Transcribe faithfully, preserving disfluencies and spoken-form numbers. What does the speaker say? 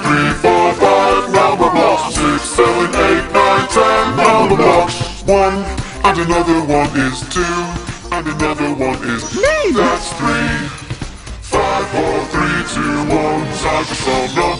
three, four, five number blocks. Six, seven, eight, nine, ten number blocks. One, and another one is two, and another one is me. That's three. Five, four, three, two, one. Time to solve no